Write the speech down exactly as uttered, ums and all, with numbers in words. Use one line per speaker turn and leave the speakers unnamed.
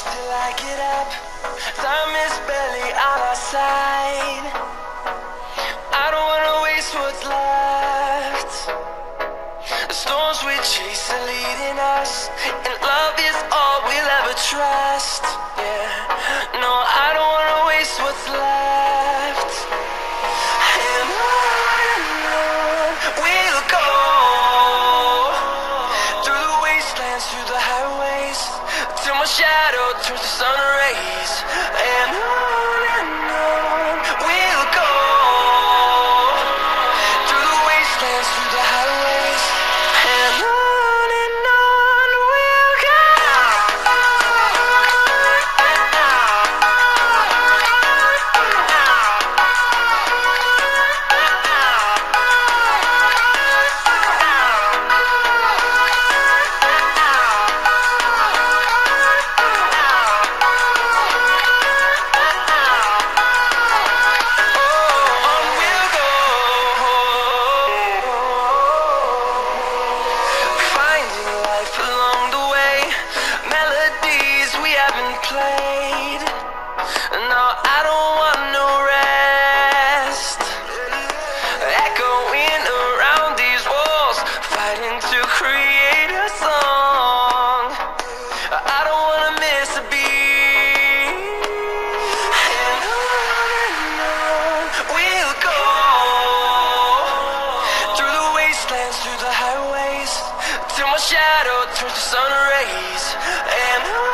till I get up. Time is barely on our side. I don't wanna waste what's left. The storms we chase are leading us, and love is all we'll ever trust. Yeah, no, I don't wanna waste what's left. And on and on we'll go, through the wastelands, through the highways, till my shadow turns to sun rays. And on and on we'll go, through the wastelands, through the highways, and on and on we'll go. On we'll go, finding life along the way, melodies we haven't played. No, I don't want no rest, echoing around these walls, fighting to create a song. I don't wanna miss a beat. And on and on we'll go, through the wastelands, through the highways, till my shadow turns to sun rays. And on